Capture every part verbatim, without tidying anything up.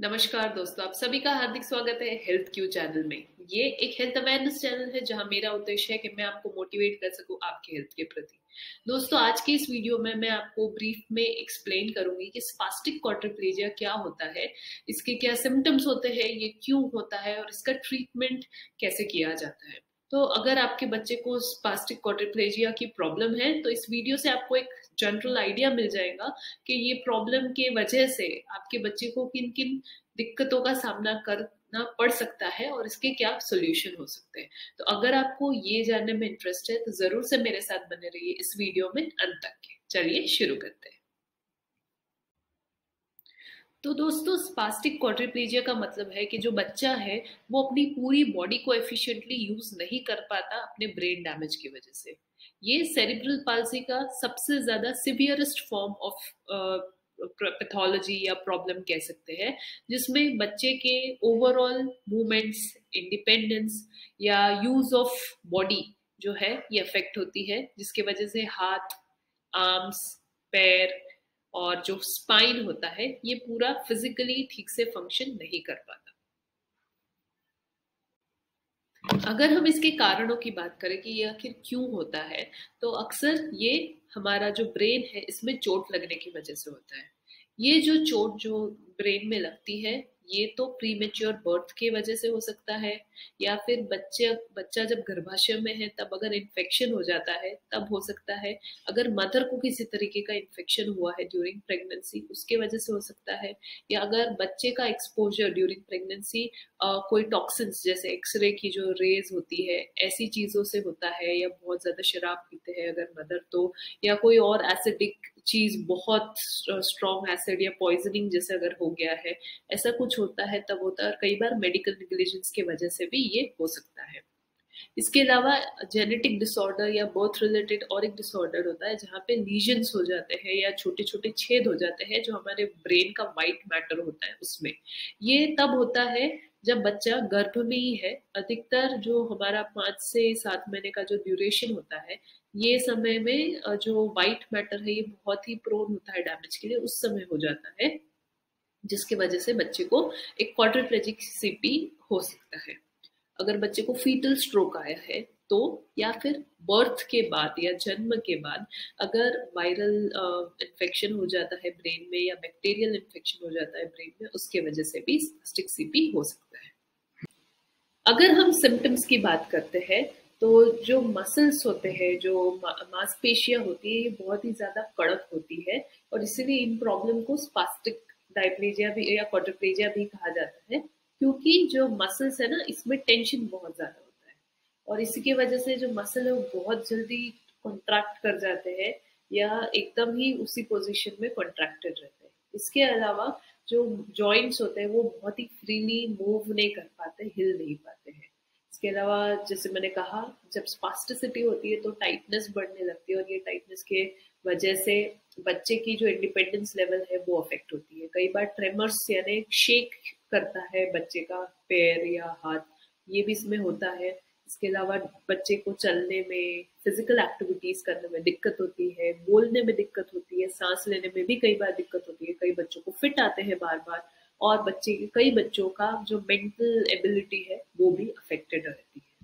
नमस्कार दोस्तों, आप सभी का हार्दिक स्वागत है हेल्थ क्यू चैनल में। ये एक हेल्थ अवेयरनेस चैनल है जहां मेरा उद्देश्य है कि मैं आपको मोटिवेट कर सकूं आपके हेल्थ के प्रति। दोस्तों, आज की इस वीडियो में मैं आपको ब्रीफ में एक्सप्लेन करूंगी कि स्पास्टिक क्वाड्रिप्लेजिया क्या होता है, इसके क्या सिम्टम्स होते हैं, ये क्यों होता है और इसका ट्रीटमेंट कैसे किया जाता है। तो अगर आपके बच्चे को स्पास्टिक क्वाड्रिप्लेजिया की प्रॉब्लम है तो इस वीडियो से आपको एक जनरल आइडिया मिल जाएगा कि ये प्रॉब्लम के वजह से आपके बच्चे को किन किन दिक्कतों का सामना करना पड़ सकता है और इसके क्या सोल्यूशन हो सकते हैं। तो अगर आपको ये जानने में इंटरेस्ट है तो जरूर से मेरे साथ बने रहिए इस वीडियो में अंत तक के। चलिए शुरू करते हैं। तो दोस्तों, स्पास्टिक क्वाड्रिप्लेजिया का मतलब है कि जो बच्चा है वो अपनी पूरी बॉडी को एफिशिएंटली यूज नहीं कर पाता अपने ब्रेन डैमेज की वजह से। ये सेरिब्रल पाल्सी का सबसे ज्यादा सिवियरेस्ट फॉर्म ऑफ पैथोलॉजी या प्रॉब्लम कह सकते हैं, जिसमें बच्चे के ओवरऑल मूवमेंट्स, इंडिपेंडेंस या यूज ऑफ बॉडी जो है ये अफेक्ट होती है, जिसके वजह से हाथ, आर्म्स, पैर और जो स्पाइन होता है ये पूरा फिजिकली ठीक से फंक्शन नहीं कर पाता। अगर हम इसके कारणों की बात करें कि ये आखिर क्यों होता है, तो अक्सर ये हमारा जो ब्रेन है इसमें चोट लगने की वजह से होता है। ये जो चोट जो ब्रेन में लगती है ये तो प्रीमेच्योर बर्थ की वजह से हो सकता है, या फिर बच्चे बच्चा जब गर्भाशय में है तब अगर इन्फेक्शन हो जाता है तब हो सकता है। अगर मदर को किसी तरीके का इन्फेक्शन हुआ है ड्यूरिंग प्रेगनेंसी उसके वजह से हो सकता है, या अगर बच्चे का एक्सपोजर ड्यूरिंग प्रेगनेंसी कोई टॉक्सिन्स जैसे एक्सरे की जो रेज होती है ऐसी चीजों से होता है, या बहुत ज्यादा शराब पीते हैं अगर मदर तो, या कोई और एसिडिक चीज बहुत स्ट्रॉन्ग एसिड या पॉइजनिंग जैसे अगर हो गया है, ऐसा कुछ होता है तब होता है। और कई बार मेडिकल नेग्लिजेंस की वजह से भी ये हो सकता है। इसके अलावा जेनेटिक डिसऑर्डर या बर्थ रिलेटेड और एक डिसऑर्डर होता है जहाँ पे लीजन्स हो जाते हैं या छोटे छोटे छेद हो जाते हैं जो हमारे ब्रेन का वाइट मैटर होता है उसमें। ये तब होता है जब बच्चा गर्भ में ही है। अधिकतर जो हमारा पाँच से सात महीने का जो ड्यूरेशन होता है ये समय में जो वाइट मैटर है ये बहुत ही प्रोन होता है डैमेज के लिए, उस समय हो जाता है, जिसकी वजह से बच्चे को एक क्वाड्रिप्लेजिक सीपी हो सकता है। अगर बच्चे को फीटल स्ट्रोक आया है तो, या फिर बर्थ के बाद या जन्म के बाद अगर वायरल इन्फेक्शन हो जाता है ब्रेन में या बैक्टीरियल इन्फेक्शन हो जाता है ब्रेन में, उसके वजह से भी स्पास्टिक सीपी हो सकता है। अगर हम सिम्टम्स की बात करते हैं तो जो मसल्स होते हैं, जो मांसपेशियां होती है, ये बहुत ही ज्यादा कड़क होती है और इसीलिए इन प्रॉब्लम को स्पास्टिक डायप्लेजिया भी या क्वाड्रिप्लेजिया भी कहा जाता है, क्योंकि जो मसल्स है ना इसमें टेंशन बहुत ज्यादा होता है और इसी की वजह से जो मसल है वो बहुत जल्दी कॉन्ट्रैक्ट कर जाते हैं या एकदम ही उसी पोजीशन में कॉन्ट्रैक्टेड रहते हैं। इसके अलावा जो जॉइंट्स होते हैं वो बहुत ही फ्रीली मूव नहीं कर पाते, हिल नहीं पाते हैं। इसके अलावा जैसे मैंने कहा, जब स्पास्टिसिटी होती है तो टाइटनेस बढ़ने लगती है और ये टाइटनेस के वजह से बच्चे की जो इंडिपेंडेंस लेवल है वो अफेक्ट होती है। कई बार ट्रेमर्स यानी शेक करता है बच्चे का पैर या हाथ, ये भी इसमें होता है। इसके अलावा बच्चे को चलने में, फिजिकल एक्टिविटीज करने में दिक्कत होती है, बोलने में दिक्कत होती है, सांस लेने में भी कई बार दिक्कत होती है। कई बच्चों को फिट आते हैं बार बार, और बच्चे कई बच्चों का जो मेंटल एबिलिटी है वो भी अफेक्टेड रहती है।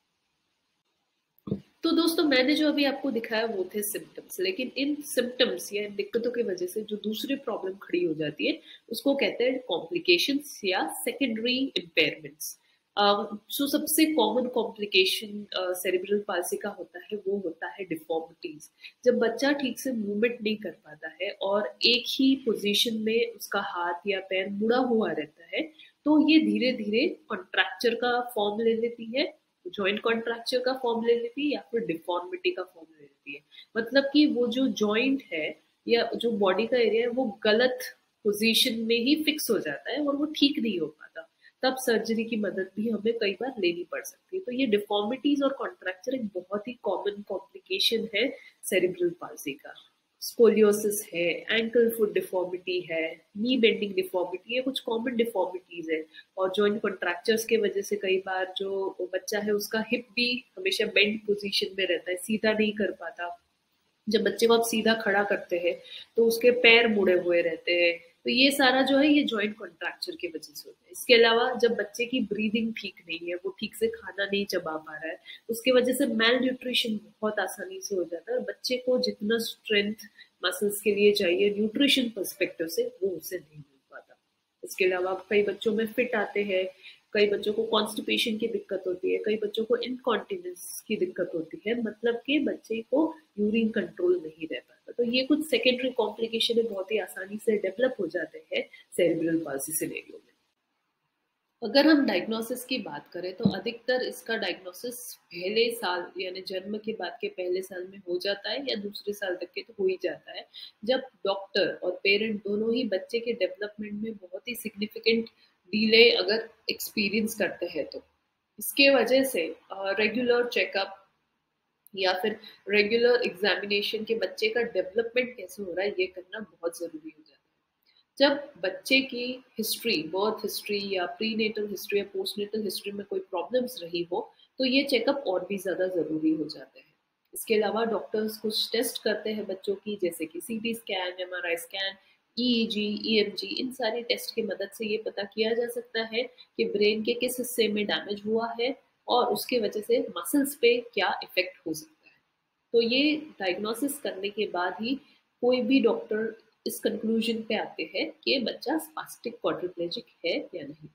तो दोस्तों, मैंने जो अभी आपको दिखाया वो थे सिम्टम्स, लेकिन इन सिम्टम्स या दिक्कतों की वजह से जो दूसरी प्रॉब्लम खड़ी हो जाती है उसको कहते हैं कॉम्प्लिकेशंस या सेकेंडरी इम्पेयरमेंट्स। सो सबसे कॉमन कॉम्प्लिकेशन सेरिब्रल पाल्सी का होता है वो होता है डिफॉर्मिटीज। जब बच्चा ठीक से मूवमेंट नहीं कर पाता है और एक ही पोजीशन में उसका हाथ या पैर मुड़ा हुआ रहता है तो ये धीरे धीरे कॉन्ट्रैक्चर का फॉर्म ले लेती है, जॉइंट कॉन्ट्रैक्चर का फॉर्म ले लेती है या फिर डिफॉर्मिटी का फॉर्म ले लेती है। मतलब कि वो जो जॉइंट है या जो बॉडी का एरिया है वो गलत पोजीशन में ही फिक्स हो जाता है और वो ठीक नहीं हो पाता। तब सर्जरी की मदद भी हमें कई बार लेनी पड़ सकती है। तो ये डिफॉर्मिटीज और कॉन्ट्रैक्चर एक बहुत ही कॉमन कॉम्प्लिकेशन है सेरिब्रल पाल्सी का। स्कोलियोसिस है, एंकल फुट डिफॉर्मिटी है, नी बेंडिंग डिफॉर्मिटी, ये कुछ कॉमन डिफॉर्मिटीज है। और जॉइंट कॉन्ट्रैक्चर्स के वजह से कई बार जो बच्चा है उसका हिप भी हमेशा बेंड पोजीशन में रहता है, सीधा नहीं कर पाता। जब बच्चे को आप सीधा खड़ा करते हैं तो उसके पैर मुड़े हुए रहते हैं, तो ये सारा जो है ये जॉइंट कॉन्ट्रैक्चर की वजह से होता है। इसके अलावा जब बच्चे की ब्रीदिंग ठीक नहीं है, वो ठीक से खाना नहीं चबा पा रहा है, उसकी वजह से मेल न्यूट्रिशन बहुत आसानी से हो जाता है। बच्चे को जितना स्ट्रेंथ मसल्स के लिए चाहिए न्यूट्रिशन पर्सपेक्टिव से, वो उसे नहीं मिल पाता। इसके अलावा कई बच्चों में फिट आते हैं, कई बच्चों को कॉन्स्टिपेशन की दिक्कत होती है, कई बच्चों को इनकॉन्टिनेंस की दिक्कत होती है, मतलब कि बच्चे को यूरिन कंट्रोल नहीं रह पाता। तो ये कुछ सेकेंडरी कॉम्प्लिकेशन बहुत ही आसानी से डेवलप हो जाते हैं सेरेब्रल पाल्सी सिनेरियो में। अगर हम डायग्नोसिस की बात करें तो अधिकतर इसका डायग्नोसिस पहले साल यानी जन्म के बाद के पहले साल में हो जाता है, या दूसरे साल तक के तो हो ही जाता है, जब डॉक्टर और पेरेंट दोनों ही बच्चे के डेवलपमेंट में बहुत ही सिग्निफिकेंट डिले अगर एक्सपीरियंस करते हैं तो। इसके वजह से रेगुलर चेकअप या फिर रेगुलर एग्जामिनेशन के बच्चे का डेवलपमेंट कैसे हो रहा है ये करना बहुत ज़रूरी हो जाता है। जब बच्चे की हिस्ट्री, बर्थ हिस्ट्री या प्रीनेटल हिस्ट्री या पोस्टनेटल हिस्ट्री में कोई प्रॉब्लम्स रही हो तो ये चेकअप और भी ज़्यादा ज़रूरी हो जाते हैं। इसके अलावा डॉक्टर्स कुछ टेस्ट करते हैं बच्चों की, जैसे कि C T scan, M R I scan, E E G, E M G. इन सारी टेस्ट की मदद से ये पता किया जा सकता है कि ब्रेन के किस हिस्से में डैमेज हुआ है और उसके वजह से मसल्स पे क्या इफेक्ट हो सकता है। तो ये डायग्नोसिस करने के बाद ही कोई भी डॉक्टर इस कंक्लूजन पे आते हैं कि बच्चा स्पास्टिक क्वाड्रिप्लेजिक है या नहीं।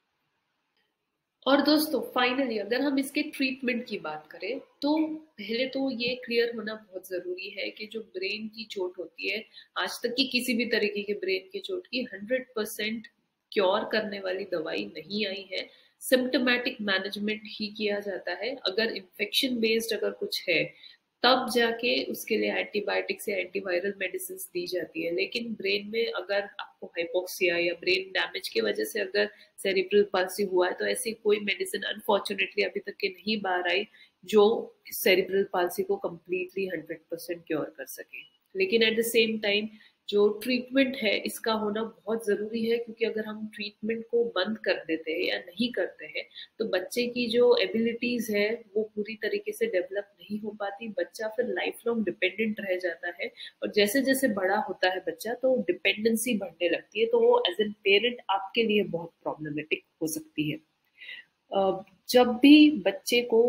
और दोस्तों फाइनली अगर हम इसके ट्रीटमेंट की बात करें तो पहले तो ये क्लियर होना बहुत ज़रूरी है कि जो ब्रेन की चोट होती है, आज तक की किसी भी तरीके के ब्रेन की चोट की हंड्रेड परसेंट क्योर करने वाली दवाई नहीं आई है। सिम्टोमेटिक मैनेजमेंट ही किया जाता है। अगर इन्फेक्शन बेस्ड अगर कुछ है तब जाके उसके लिए एंटीबायोटिक्स या एंटीवायरल मेडिसिन दी जाती है। लेकिन ब्रेन में अगर आपको हाइपोक्सिया या ब्रेन डैमेज की वजह से अगर सेरिब्रल पाल्सी हुआ है तो ऐसी कोई मेडिसिन अनफॉर्चुनेटली अभी तक के नहीं बाहर आई जो सेरिब्रल पाल्सी को कम्प्लीटली हंड्रेड परसेंट क्योर कर सके। लेकिन एट द सेम टाइम जो ट्रीटमेंट है इसका होना बहुत ज़रूरी है, क्योंकि अगर हम ट्रीटमेंट को बंद कर देते हैं या नहीं करते हैं तो बच्चे की जो एबिलिटीज़ है वो पूरी तरीके से डेवलप नहीं हो पाती। बच्चा फिर लाइफ लॉन्ग डिपेंडेंट रह जाता है, और जैसे जैसे बड़ा होता है बच्चा तो डिपेंडेंसी बढ़ने लगती है, तो वो एज एन पेरेंट आपके लिए बहुत प्रॉब्लमेटिक हो सकती है। जब भी बच्चे को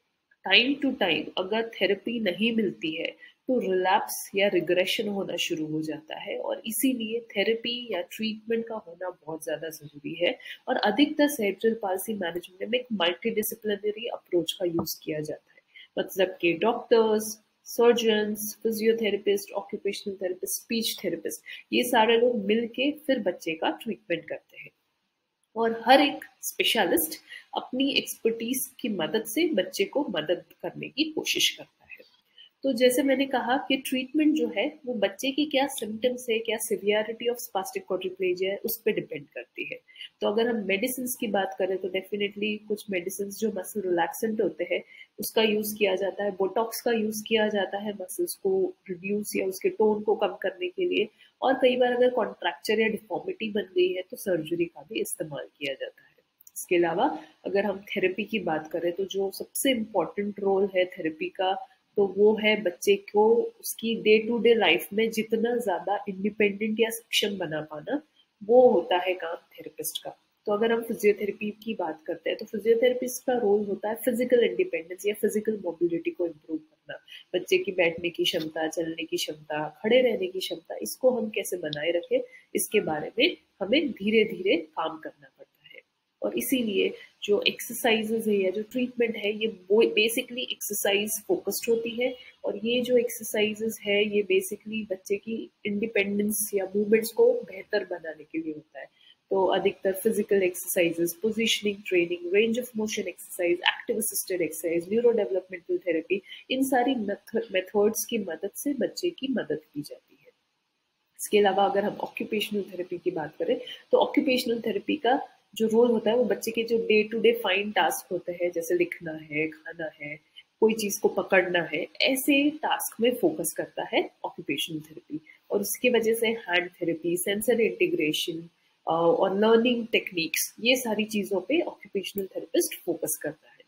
टाइम टू टाइम अगर थेरेपी नहीं मिलती है तो रिलैप्स या रिग्रेशन होना शुरू हो जाता है, और इसीलिए थेरेपी या ट्रीटमेंट का होना बहुत ज़्यादा ज़रूरी है। और अधिकतर सेरेब्रल पाल्सी मैनेजमेंट में एक मल्टी डिसिप्लिनरी अप्रोच का यूज़ किया जाता है, मतलब कि doctors, surgeons, physiotherapist, occupational therapist, speech therapist, ये सारे लोग मिल के फिर बच्चे का ट्रीटमेंट करते हैं। और हर एक स्पेशलिस्ट अपनी एक्सपर्टीज की मदद से बच्चे को मदद करने की कोशिश करता है। तो जैसे मैंने कहा कि ट्रीटमेंट जो है वो बच्चे की क्या सिम्टम्स है, क्या सिवियरिटी ऑफ स्पास्टिक क्वाड्रिप्लेजिया है, उस पर डिपेंड करती है। तो अगर हम मेडिसिन की बात करें तो डेफिनेटली कुछ मेडिसिन जो मसल रिलैक्सेंट होते हैं उसका यूज़ किया जाता है, बोटॉक्स का यूज़ किया जाता है मसल्स को रिड्यूस या उसके टोन को कम करने के लिए, और कई बार अगर कॉन्ट्रैक्चर या डिफॉर्मिटी बन गई है तो सर्जरी का भी इस्तेमाल किया जाता है। इसके अलावा अगर हम थेरेपी की बात करें तो जो सबसे इम्पोर्टेंट रोल है थेरेपी का तो वो है बच्चे को उसकी डे टू डे लाइफ में जितना ज़्यादा इंडिपेंडेंट या सक्षम बना पाना, वो होता है काम थेरेपिस्ट का। तो अगर हम फिजियोथेरेपी की बात करते हैं तो फिजियोथेरेपिस्ट का रोल होता है फिजिकल इंडिपेंडेंस या फिजिकल मोबिलिटी को इम्प्रूव करना। बच्चे की बैठने की क्षमता, चलने की क्षमता, खड़े रहने की क्षमता, इसको हम कैसे बनाए रखें, इसके बारे में हमें धीरे धीरे काम करना पड़ता है। और इसीलिए जो एक्सरसाइजेज है या जो ट्रीटमेंट है ये बेसिकली एक्सरसाइज फोकस्ड होती है, और ये जो एक्सरसाइजेज है ये बेसिकली बच्चे की इंडिपेंडेंस या मूवमेंट्स को बेहतर बनाने के लिए होता है। तो अधिकतर physical exercises, positioning training, range of motion exercise, active assisted exercise, neuro developmental therapy, इन सारी मेथड्स की मदद से बच्चे की मदद की जाती है। इसके अलावा अगर हम ऑक्यूपेशनल थेरेपी की बात करें तो ऑक्यूपेशनल थेरेपी का जो रोल होता है वो बच्चे के जो day to day fine task होते हैं, जैसे लिखना है, खाना है, कोई चीज़ को पकड़ना है, ऐसे टास्क में फोकस करता है ऑक्यूपेशनल थेरेपी। और उसकी वजह से हैंड थेरेपी, सेंसरी इंटीग्रेशन और लर्निंग टेक्निक्स, ये सारी चीज़ों पे ऑक्यूपेशनल थेरेपिस्ट फोकस करता है।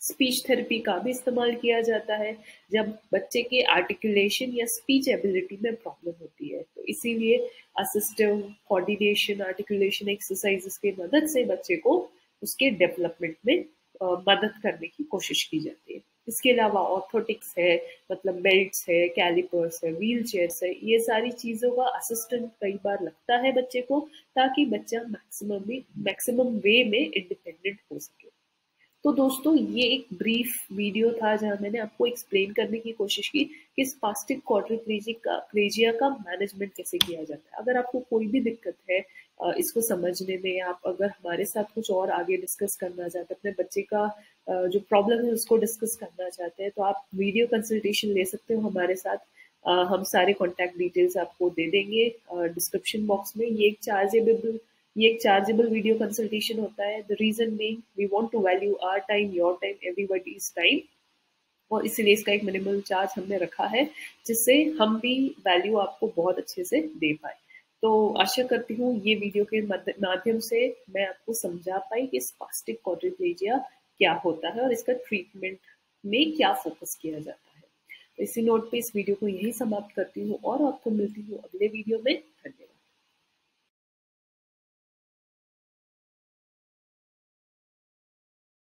स्पीच थेरेपी का भी इस्तेमाल किया जाता है जब बच्चे के आर्टिकुलेशन या स्पीच एबिलिटी में प्रॉब्लम होती है। तो इसीलिए असिस्टिव कोऑर्डिनेशन आर्टिकुलेशन एक्सरसाइजेस की मदद से बच्चे को उसके डेवलपमेंट में अ, मदद करने की कोशिश की जाती है। इसके अलावा ऑर्थोटिक्स है, मतलब बेल्ट्स है, कैलिपर्स है, व्हील चेयर्स है, ये सारी चीज़ों का असिस्टेंट कई बार लगता है बच्चे को, ताकि बच्चा मैक्सिमम में मैक्सिमम वे में इंडिपेंडेंट हो सके। तो दोस्तों ये एक ब्रीफ वीडियो था जहाँ मैंने आपको एक्सप्लेन करने की कोशिश की कि स्पास्टिक क्वाड्रिप्लेजिक का प्लेजिया का मैनेजमेंट कैसे किया जाता है। अगर आपको कोई भी दिक्कत है अ, इसको समझने में, आप अगर हमारे साथ कुछ और आगे डिस्कस करना चाहते हैं, अपने बच्चे का अ, जो प्रॉब्लम है उसको डिस्कस करना चाहते हैं, तो आप वीडियो कंसल्टेशन ले सकते हो हमारे साथ। अ, हम सारे कॉन्टैक्ट डिटेल्स आपको दे देंगे डिस्क्रिप्शन बॉक्स में। ये एक चार्जेबल ये एक चार्जेबल वीडियो कंसल्टेशन होता है। The reason being we want to value our time, your time, everybody's time, और इसीलिए इसका एक मिनिमल चार्ज हमने रखा है, जिससे हम भी वैल्यू आपको बहुत अच्छे से दे पाए। तो आशा करती हूँ ये वीडियो के मद- माध्यम से मैं आपको समझा पाई कि स्पास्टिक क्वाड्रिप्लेजिया क्या होता है और इसका ट्रीटमेंट में क्या फोकस किया जाता है। तो इसी नोट पे इस वीडियो को यही समाप्त करती हूँ और आपको मिलती हूँ अगले वीडियो में। धन्यवाद।